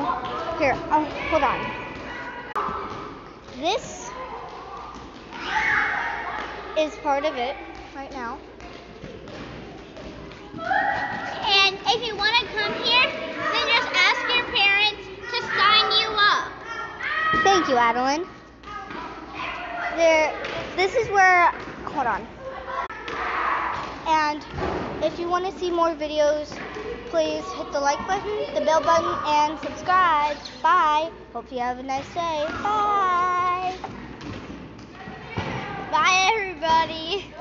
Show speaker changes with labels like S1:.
S1: Here, hold on. This is part of it right now.
S2: And if you want to come here, then just ask your parents to sign you up.
S1: Thank you, Adeline. This is where, hold on. And if you want to see more videos, please hit the like button, the bell button, and subscribe. Bye. Hope you have a nice day. Bye.
S2: Bye, everybody.